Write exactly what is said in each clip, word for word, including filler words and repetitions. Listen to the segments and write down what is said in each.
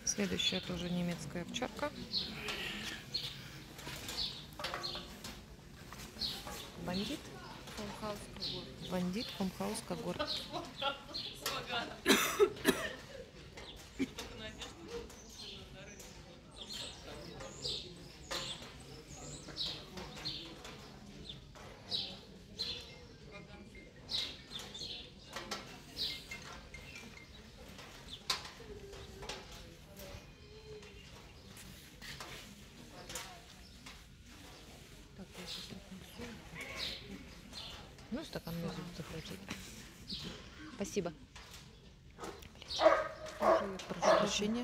Следующая тоже немецкая овчарка. Бандит. Бандит Фомхаус Когорт. Ну, стакан мне захватить. Спасибо. Прошу прощения.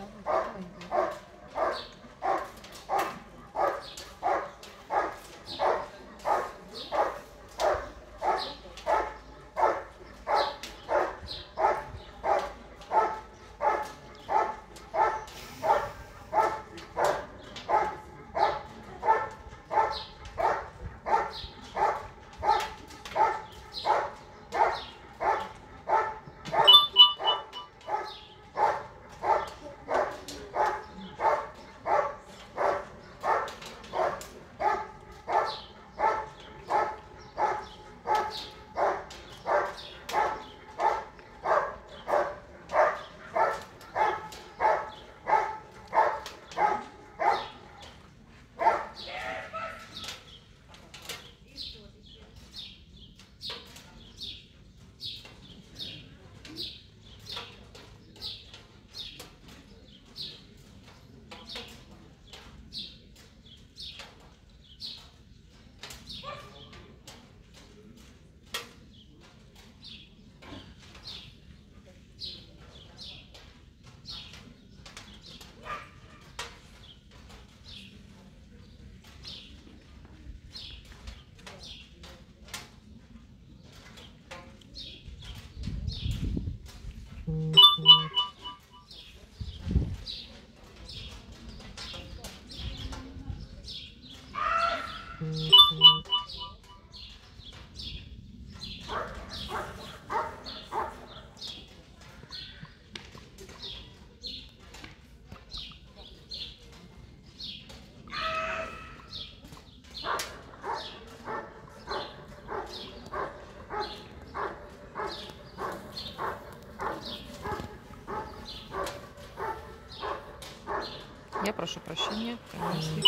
Я прошу прощения, конечно.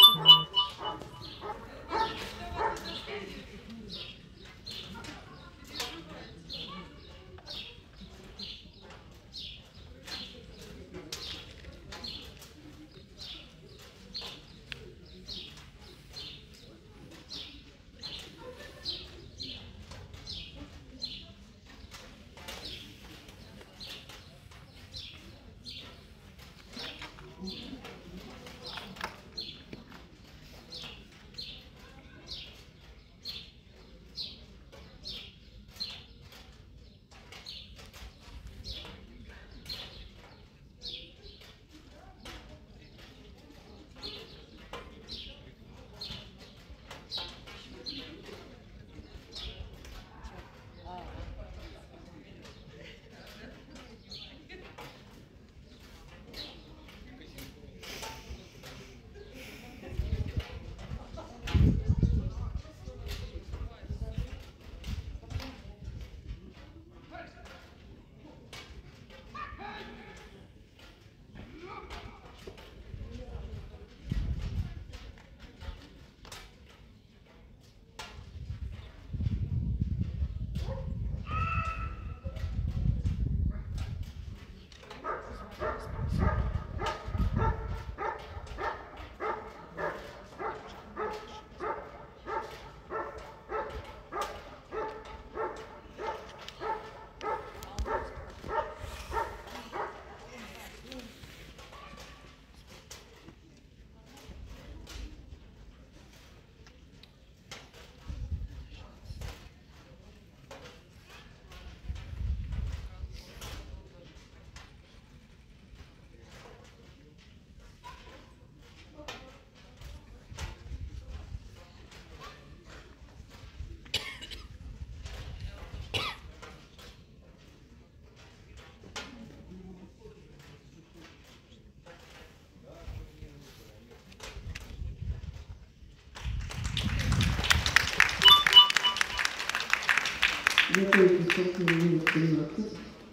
Готовится спортивный номер тринадцать.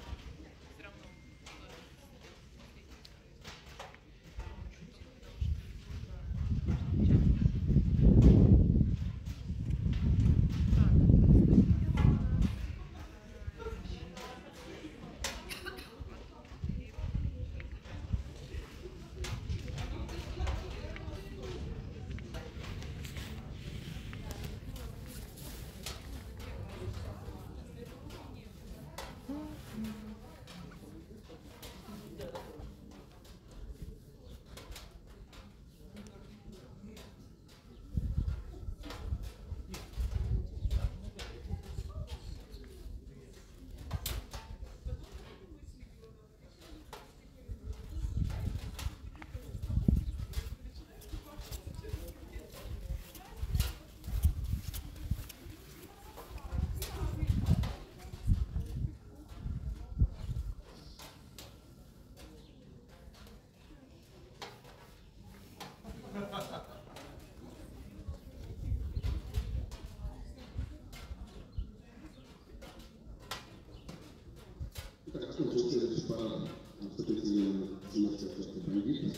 Так, закончил следующий парад вступительного семестра бандитов.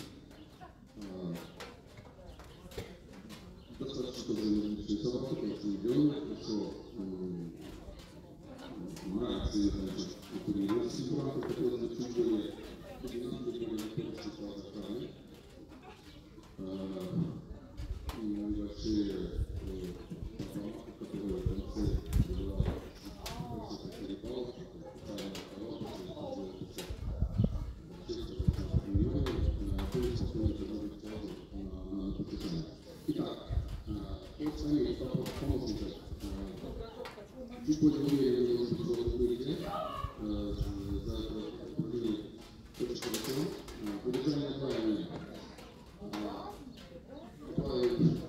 Достаточно, чтобы различные собаки, просто ребенок, хорошо нравится, значит, курение символов, которые на чуть более находятся в охране. Небольшие поправки, которые в конце Итак, вот сами помощники. Чуть более уверенно может быть, что вы будете за управление очень хорошо. Удержание плавания. Плавание.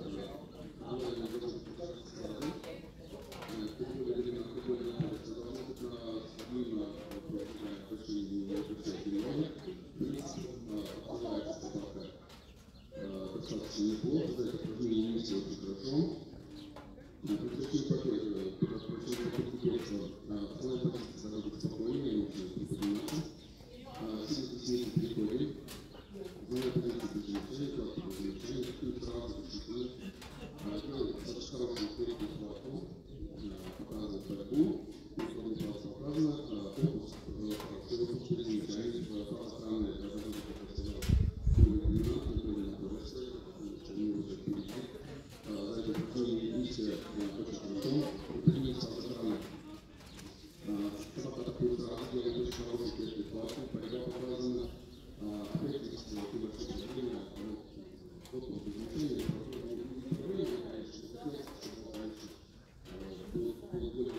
Достаточно неплохо, за это упражнение не все очень хорошо. Предпочтение такое, предпочтение попытки перечного. Основная позиция должна быть спокойнее, нужно приподниматься. Сильно снизу переходим. Основная позиция перечения, кладки перечения, такие сразу решительно. Делаем достаточно хорошую среднюю хватку, показывает борьбу, переходим сразу показано, фокус, фокус перемещаем, правая сторона, я должен показать, за это упражнение видите очень хорошо. Приподнимите со стороны. Собака атакует сразу, делает очень хороший первый хватку, борьба показана. Опять здесь небольшое движение, фокус перемещения, управление, конечно, хотелось, чтобы раньше было более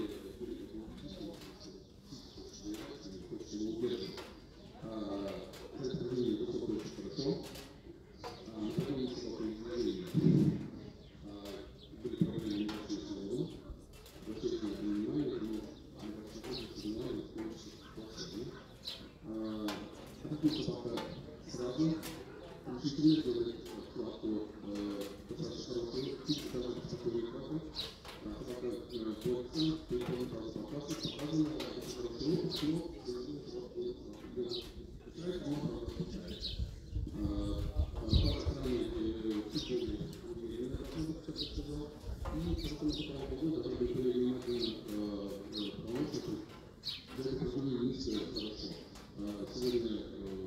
хочется не удерживать. За это упражнение высоко очень хорошо. Находимся в таком движении. Были проблемы небольшие силовые. Обращайте на это внимание, но небольшой сигнал находится волшебно. Атакует собака сразу. Решительно делает хватку достаточно хорошую. Птица даже спокойно хватку. Собака борется, переходит сразу показывает, показано, очень хорошо, но совершенно собака будет пускает, но правда пускает. Правой стороны чуть более уверенно, как я сказал. И поскольку по правой погоде должны быть более внимательны помощники. За это упражнение не все хорошо. Сегодня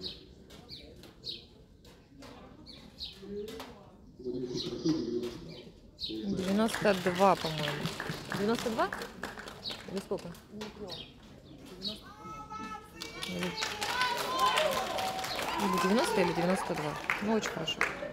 сегодня очень хорошо девяносто два, по-моему. девяносто два? Или сколько? Или девяносто, или девяносто два. Ну, очень хорошо.